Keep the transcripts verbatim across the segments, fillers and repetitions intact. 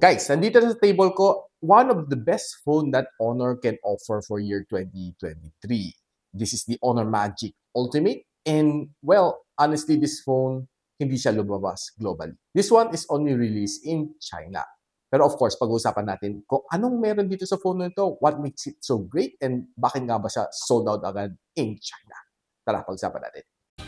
Guys, nandito sa table ko, one of the best phone that Honor can offer for year twenty twenty-three. This is the Honor Magic Ultimate. And well, honestly, this phone, hindi siya lumabas globally. This one is only released in China. Pero of course, pag-uusapan natin kung anong meron dito sa phone nito, what makes it so great, and bakit nga ba siya sold out agad in China. Tara, pag-usapan natin.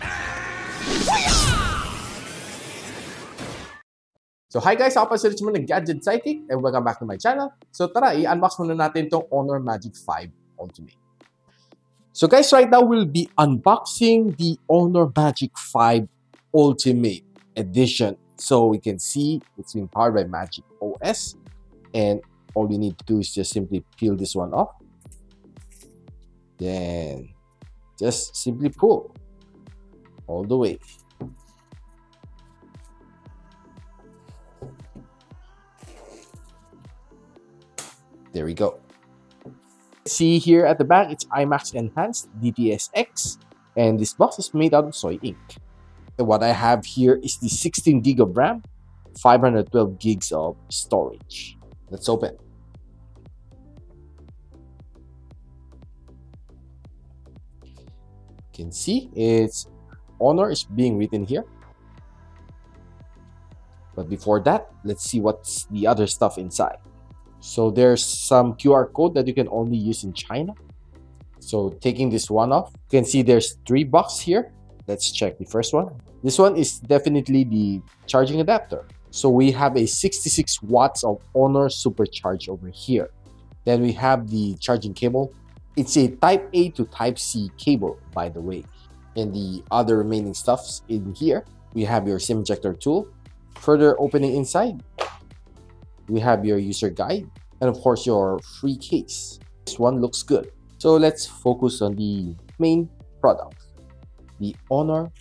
So hi guys, ako pa si Rich mo ng Gadget Sidekick and welcome back to my channel. So tara, i-unbox muna natin itong Honor Magic five Ultimate. So guys, right now we'll be unboxing the Honor Magic five Ultimate Edition. So we can see it's been powered by Magic O S, and all we need to do is just simply peel this one off. Then just simply pull all the way. There we go. See here at the back, it's IMAX Enhanced D T S X, and this box is made out of soy ink. And what I have here is the sixteen gig of RAM, five hundred twelve gigs of storage. Let's open. You can see it's Honor is being written here. But before that, let's see what's the other stuff inside. So there's some Q R code that you can only use in China. So taking this one off, you can see there's three boxes here. Let's check the first one. This one is definitely the charging adapter. So we have a sixty-six watts of Honor Supercharge over here. Then we have the charging cable. It's a Type A to Type C cable, by the way. And the other remaining stuffs in here, we have your SIM ejector tool. Further opening inside, we have your user guide, and of course your free case. This one looks good. So let's focus on the main product, the Honor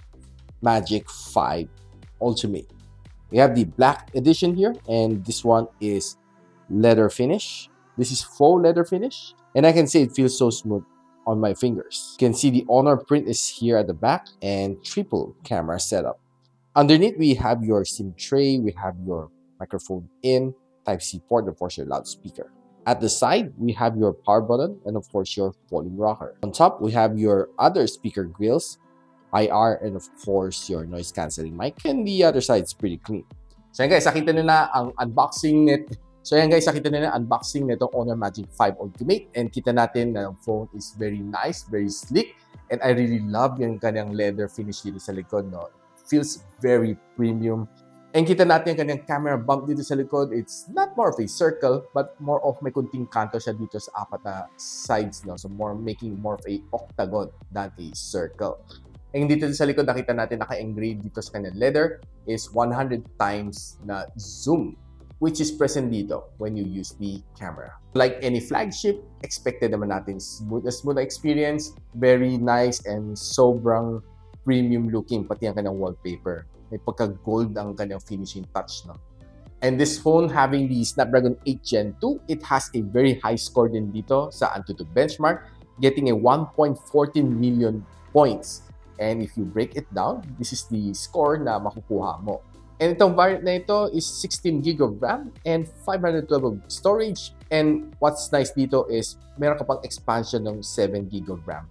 Magic five Ultimate. We have the black edition here, and this one is leather finish. This is faux leather finish, and I can say it feels so smooth on my fingers. You can see the Honor print is here at the back, and triple camera setup. Underneath, we have your SIM tray, we have your microphone in, Type C port, and of course your loudspeaker. At the side, we have your power button and of course your volume rocker. On top, we have your other speaker grills, I R, and of course your noise cancelling mic. And the other side is pretty clean. So yan guys, nakita nyo na ang unboxing net. So yan guys, nakita nyo na unboxing nitong Honor Magic five Ultimate, and kita natin na ang phone is very nice, very sleek, and I really love yung kanyang leather finish dito sa likod, no? It feels very premium. And kita natin yung kanyang camera bump dito sa likod. It's not more of a circle, but more of may kunting kanto siya dito sa apat na sides, no? So more making more of a octagon than a circle. And dito sa likod, nakita natin naka-engrave dito sa kanyang leather is one hundred times na zoom, which is present dito when you use the camera. Like any flagship, expected naman natin smooth, a smooth experience, very nice and sobrang premium looking, pati ang kanyang wallpaper. May pagka-gold ang kanyang finishing touch, no? And this phone having the Snapdragon eight gen two, it has a very high score din dito sa Antutu benchmark, getting a one point one four million points. And if you break it down, this is the score na makukuha mo. And itong variant na ito is sixteen gig of RAM and five hundred twelve of storage. And what's nice dito is meron ka pang expansion ng seven gig of RAM.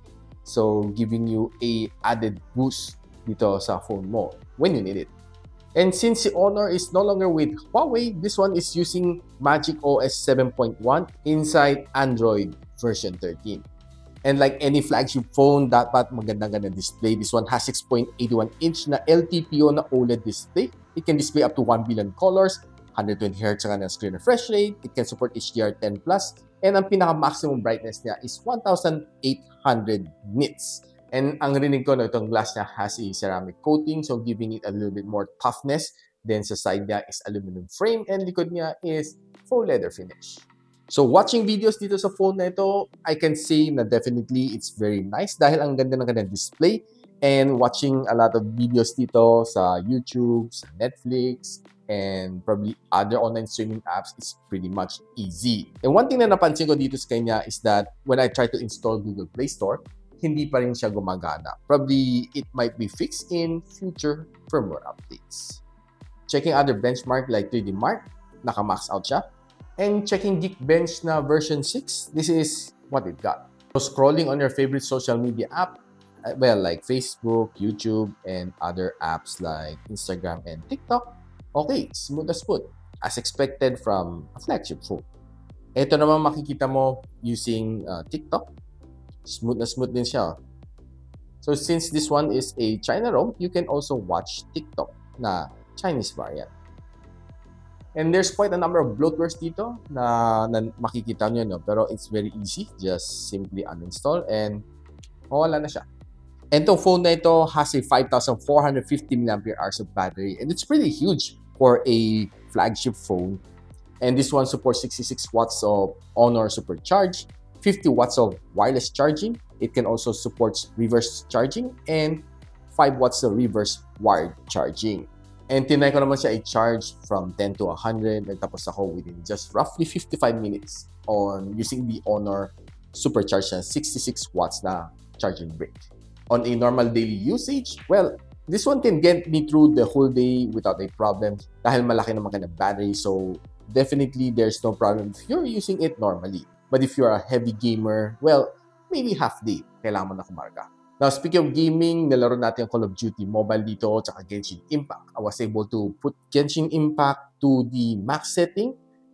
So giving you a added boost dito sa phone mo when you need it. And since the Honor is no longer with Huawei, this one is using Magic O S seven point one inside Android version thirteen. And like any flagship phone, dapat magandang-ganda display. This one has six point eight one inch na L T P O na OLED display. It can display up to one billion colors, one hundred twenty hertz ang screen refresh rate. It can support H D R ten plus, and ang pinaka-maximum brightness niya is one thousand eight hundred nits. And ang rinig ko na itong glass niya has a ceramic coating, so giving it a little bit more toughness. Then sa side niya is aluminum frame, and likod niya is faux leather finish. So watching videos dito sa phone na ito, I can say na definitely it's very nice dahil ang ganda ng kanyang display. And watching a lot of videos dito sa YouTube, sa Netflix, and probably other online streaming apps is pretty much easy. And one thing na napansin ko dito sa kanya is that when I try to install Google Play Store, hindi pa rin siya gumagana. Probably it might be fixed in future firmware updates. Checking other benchmark like three D Mark, naka-max out siya. And checking Geekbench na version six, this is what it got. So scrolling on your favorite social media app, well, like Facebook, YouTube, and other apps like Instagram and TikTok, okay, smooth as smooth, as expected from a flagship phone. Ito naman makikita mo using uh, TikTok, smooth na smooth din siya. So since this one is a China ROM, you can also watch TikTok na Chinese variant. And there's quite a number of bloatwares dito na, na makikita nyo, no? Pero it's very easy. Just simply uninstall and mawala na siya. And itong phone na ito has a five thousand four hundred fifty milliampere hours of battery. And it's pretty huge for a flagship phone. And this one supports sixty-six watts of Honor Supercharge, fifty watts of wireless charging. It can also support reverse charging and five watts of reverse wired charging. And tinry ko naman siya i-charge from ten to one hundred. Nagtapos ako within just roughly fifty-five minutes on using the Honor Supercharge na sixty-six watts na charging brick. On a normal daily usage, well, this one can get me through the whole day without a problem dahil malaki naman ka ng battery. So definitely there's no problem if you're using it normally. But if you're a heavy gamer, well, maybe half day, kailangan mo na kumarga. Now, speaking of gaming, nalaro natin ang Call of Duty Mobile dito, tsaka Genshin Impact. I was able to put Genshin Impact to the max setting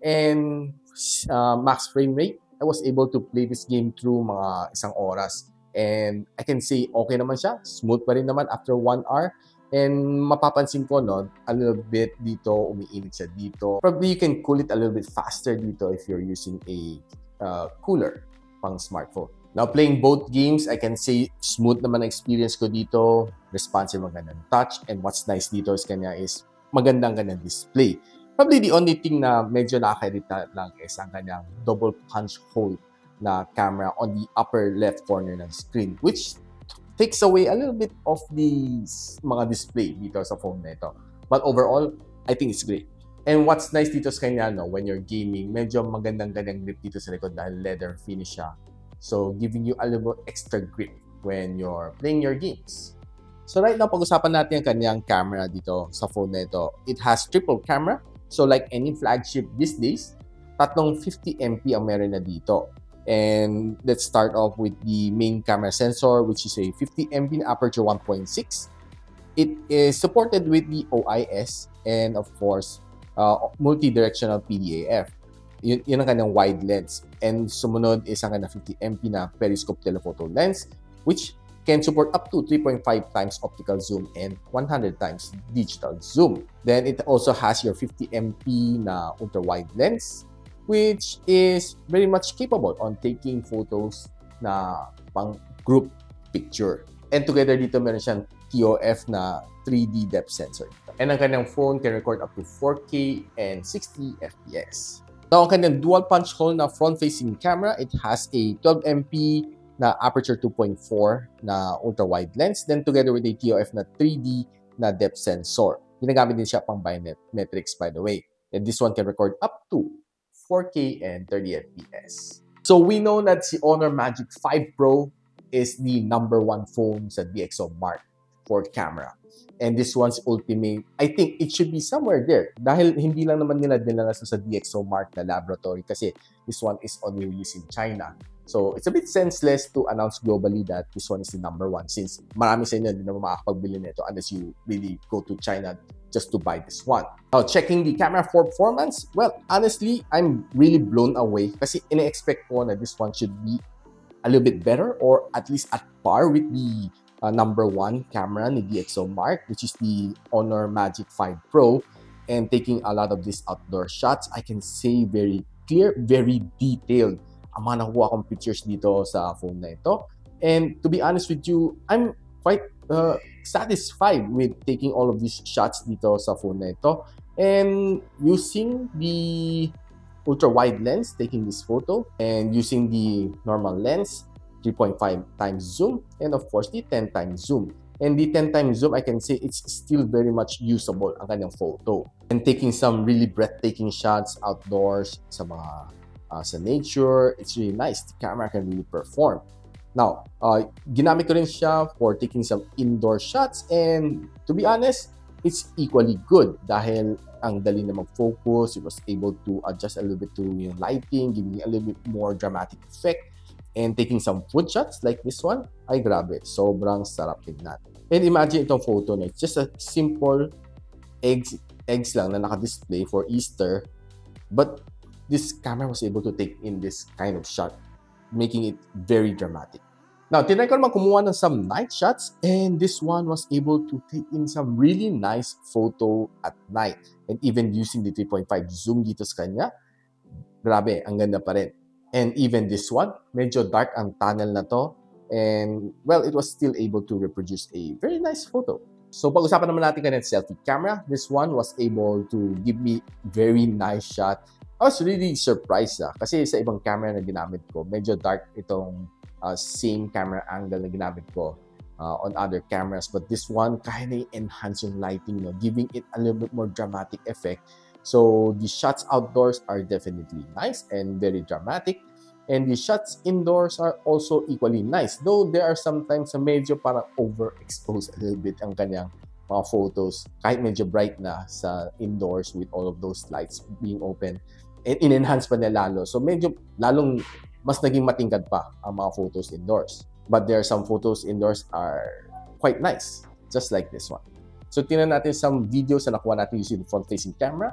and uh, max frame rate. I was able to play this game through mga isang oras. And I can say, okay naman siya. Smooth pa rin naman after one hour. And mapapansin ko, no, a little bit dito, umiinit siya dito. Probably you can cool it a little bit faster dito if you're using a uh, cooler pang smartphone. Now, playing both games, I can say smooth naman ang experience ko dito. Responsive ang kanyang touch. And what's nice dito is kanya is magandang kanyang display. Probably the only thing na medyo nakakairita lang is ang kanyang double punch hole na camera on the upper left corner ng screen, which takes away a little bit of the mga display dito sa phone na ito. But overall, I think it's great. And what's nice dito sa kanya, no, when you're gaming, medyo magandang kanyang grip dito sa likod dahil leather finish siya. So, giving you a little extra grip when you're playing your games. So, right now, pag-usapan natin ang kanyang camera dito sa phone na ito. It has triple camera. So, like any flagship these days, tatlong fifty megapixel ang meron na dito. And let's start off with the main camera sensor, which is a fifty megapixel aperture one point six. It is supported with the O I S and, of course, uh, multi-directional P D A F. Yun, yun ang kanyang wide lens. And sumunod is ang kanyang fifty megapixel na periscope telephoto lens, which can support up to three point five times optical zoom and one hundred times digital zoom. Then it also has your fifty megapixel na ultra-wide lens, which is very much capable on taking photos na pang group picture. And together dito meron siyang T O F na three D depth sensor. And ang kanyang phone can record up to four K and sixty F P S. Now, ang kanyang dual punch hole na front-facing camera, it has a twelve megapixel na aperture two point four na ultra-wide lens, then together with a T O F na three D na depth sensor. Ginagamit din siya pang biometrics, by the way. And this one can record up to four K and thirty F P S. So we know that si Honor Magic five Pro is the number one phone sa D X O Mark for camera. And this one's ultimate, I think it should be somewhere there. Dahil hindi lang naman nila dinala sa D X O Mark na laboratory kasi this one is only used in China. So it's a bit senseless to announce globally that this one is the number one since marami sa inyo hindi naman makakapagbili nito unless you really go to China just to buy this one. Now, checking the camera for performance, well, honestly, I'm really blown away kasi ina-expect ko na this one should be a little bit better or at least at par with the uh, number one camera ni D X O Mark, which is the Honor Magic five Pro. And taking a lot of these outdoor shots, I can say very clear, very detailed ang mga nakuha kong pictures dito sa phone na ito. And to be honest with you, I'm quite uh, satisfied with taking all of these shots dito sa phone na ito. And using the ultra-wide lens, taking this photo, and using the normal lens, three point five times zoom, and of course, the ten times zoom. And the ten times zoom, I can say it's still very much usable ang kanyang photo. And taking some really breathtaking shots outdoors sa mga Uh, sa nature, it's really nice. The camera can really perform. Now, uh, ginamit ko rin siya for taking some indoor shots and to be honest, it's equally good dahil ang dali na mag-focus. It was able to adjust a little bit to yung lighting, giving a little bit more dramatic effect. And taking some food shots like this one, ay grabe, sobrang sarap tignan. And imagine itong photo na, it's just a simple eggs, eggs lang na naka-display for Easter. But this camera was able to take in this kind of shot, making it very dramatic. Now, tinry ko naman kumuha ng some night shots, and this one was able to take in some really nice photo at night. And even using the three point five zoom dito sa kanya, grabe, ang ganda pa rin. And even this one, medyo dark ang tunnel na to, and well, it was still able to reproduce a very nice photo. So, pag-usapan naman natin kanina selfie camera, this one was able to give me very nice shot. I was really surprised ah, kasi sa ibang camera na ginamit ko, medyo dark itong Uh, same camera angle na ginamit ko uh, on other cameras, but this one kaya na enhance yung lighting, no? Giving it a little bit more dramatic effect. So the shots outdoors are definitely nice and very dramatic, and the shots indoors are also equally nice, though there are sometimes a medyo parang overexposed a little bit ang kanyang mga photos kahit medyo bright na sa indoors with all of those lights being open, and in-enhance pa niya lalo, so medyo lalong mas naging matingkad pa ang mga photos indoors. But there are some photos indoors are quite nice, just like this one. So, tingnan natin some videos na nakuha natin using the front-facing camera.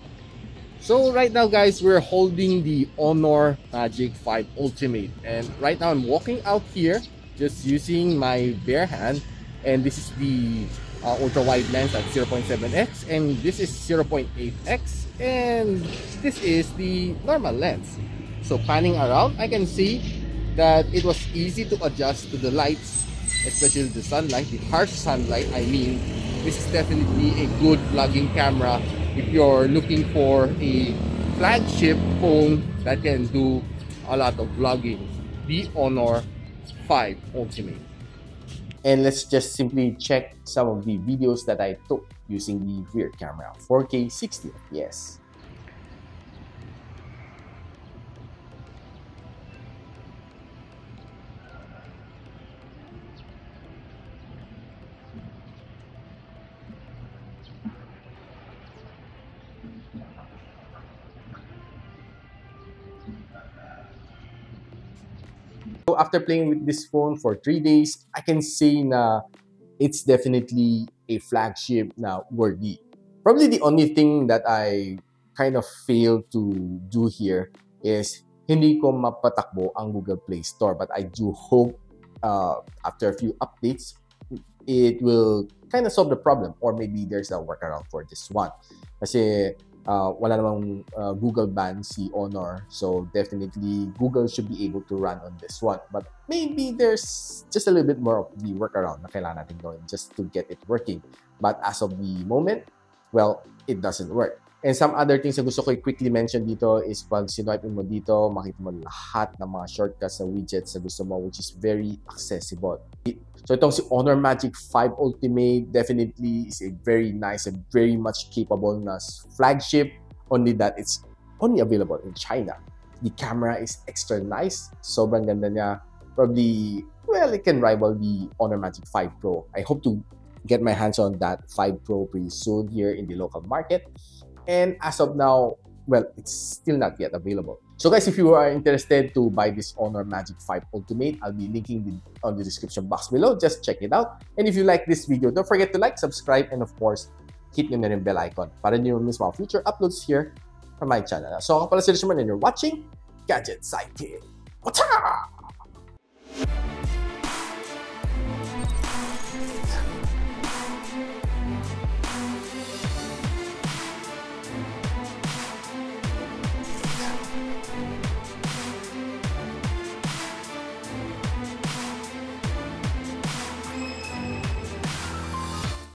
So, right now, guys, we're holding the Honor Magic five Ultimate. And right now, I'm walking out here just using my bare hand. And this is the uh, ultra-wide lens at zero point seven x. And this is zero point eight x. And this is the normal lens. So panning around, I can see that it was easy to adjust to the lights, especially the sunlight, the harsh sunlight. I mean, this is definitely a good vlogging camera if you're looking for a flagship phone that can do a lot of vlogging. The Honor five Ultimate. And let's just simply check some of the videos that I took using the rear camera, four K sixty F P S. So after playing with this phone for three days, I can say na it's definitely a flagship na worthy. Probably the only thing that I kind of failed to do here is hindi ko mapatakbo ang Google Play Store. But I do hope uh, after a few updates, it will kind of solve the problem, or maybe there's a workaround for this one. Kasi uh, wala namang uh, Google ban si Honor, so definitely Google should be able to run on this one. But maybe there's just a little bit more of the workaround na kailangan natin gawin just to get it working. But as of the moment, well, it doesn't work. And some other things na gusto ko quickly mention dito is pag swipe mo dito, makita mo lahat ng mga shortcuts na widgets na gusto mo, which is very accessible. So itong si Honor Magic five Ultimate definitely is a very nice and very much capable na flagship, only that it's only available in China. The camera is extra nice, sobrang ganda niya. Probably, well, it can rival the Honor Magic five Pro. I hope to get my hands on that five Pro pretty soon here in the local market. And as of now, well, it's still not yet available. So guys, if you are interested to buy this Honor Magic five Ultimate, I'll be linking the, on the description box below. Just check it out. And if you like this video, don't forget to like, subscribe, and of course, hit nyo na rin bell icon para nyo miss mga future uploads here from my channel. So ako pala si Richman and you're watching Gadget Sidekick. What's up?